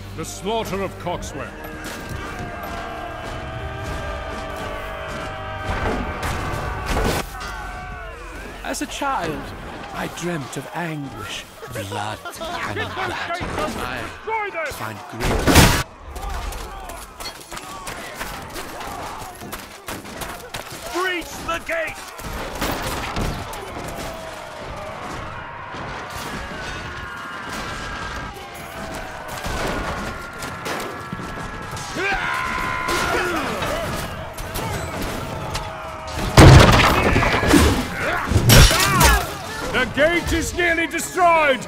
The slaughter of Coxwell. As a child, I dreamt of anguish, blood, and blood. I find grief. Breach the gate! The gate is nearly destroyed!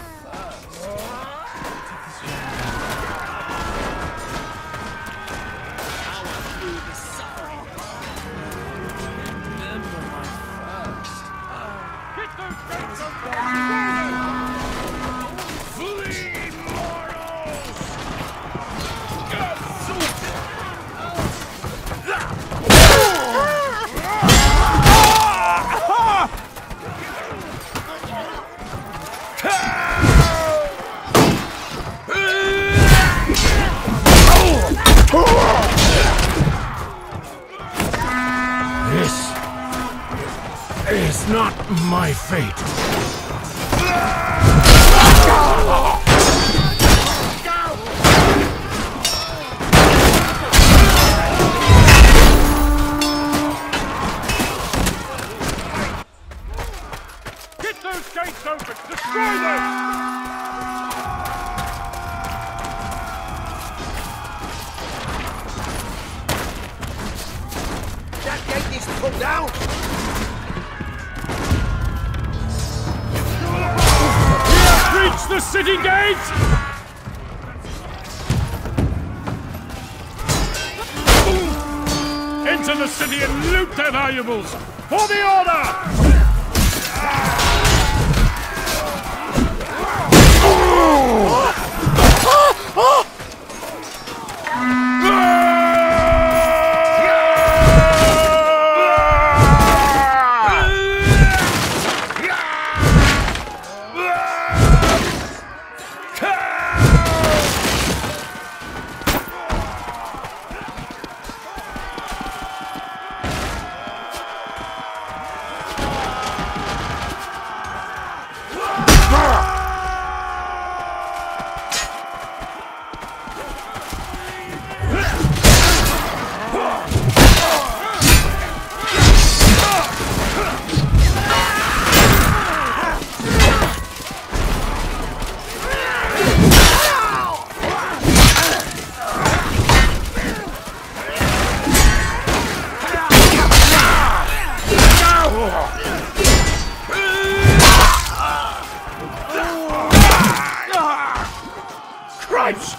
This is not my fate. Get those gates open! Destroy them! That gate needs to come down! Reach the city gate! Enter the city and loot their valuables! For the order! Christ!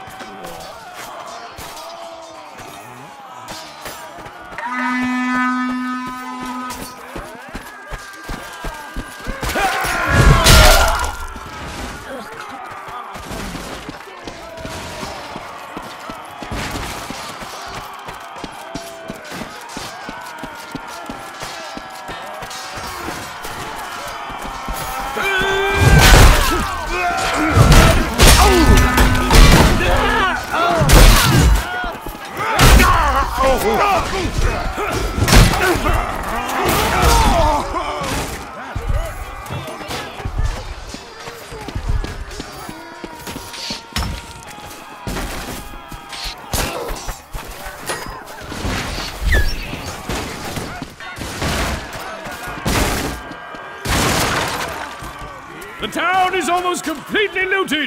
The town is almost completely looted!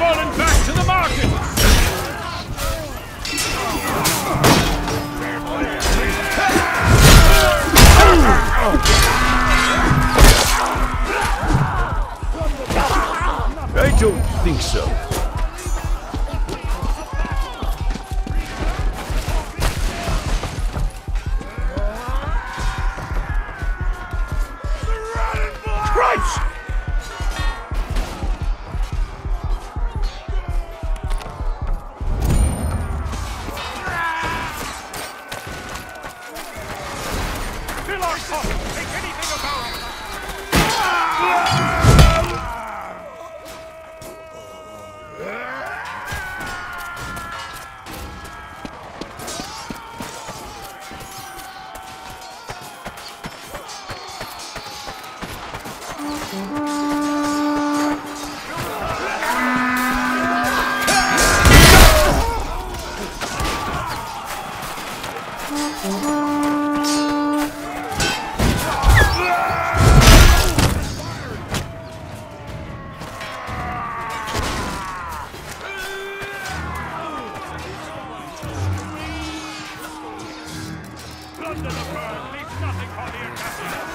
fallen back to the market! I don't think so. Christ! Fill our coffin! Take anything about it! Plunder the burn, leave nothing for the attackers!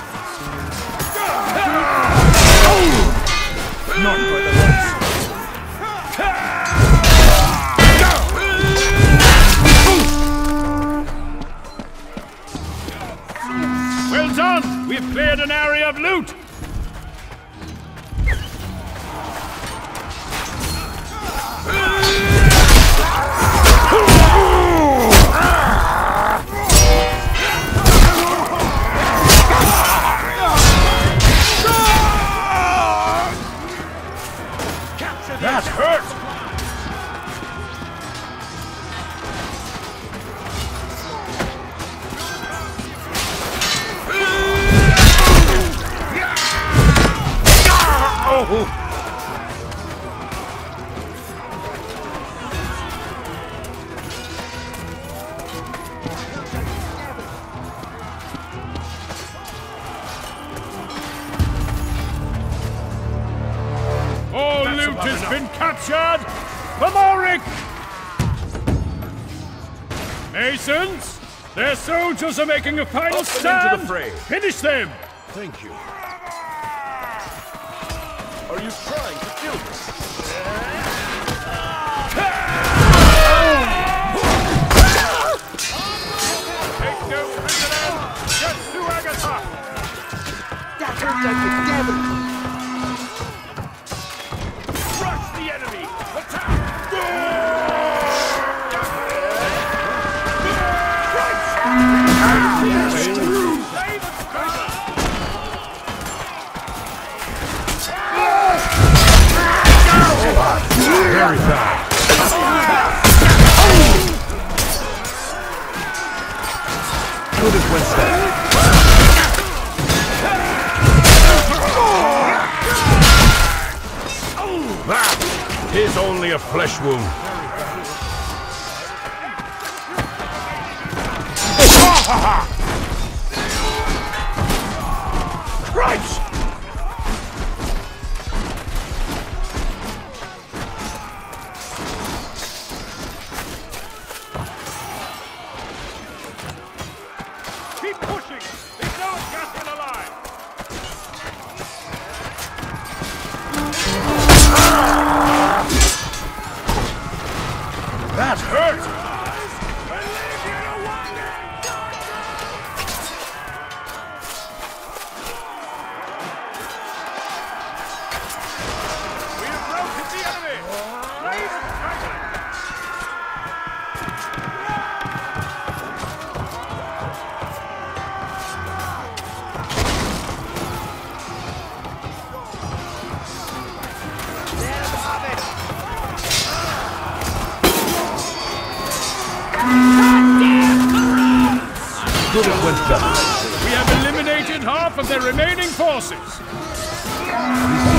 Not for the rest. Well done! We've cleared an area of loot! That hurt! All loot has been captured! For Morrick! Masons! Their soldiers are making a final Open into stand! the fray. Finish them! Thank you. Are you trying to kill me? Take no prisoners! Get to Agatha! That hurt like the devil! Rush the enemy! Attack! Very bad. Good as Winston. That is only a flesh wound. Christ! Keep pushing! There's no Gaston alive! That hurt! We have routed the enemy! Raise and tackle it! Good as Winston. We have eliminated half of their remaining forces! These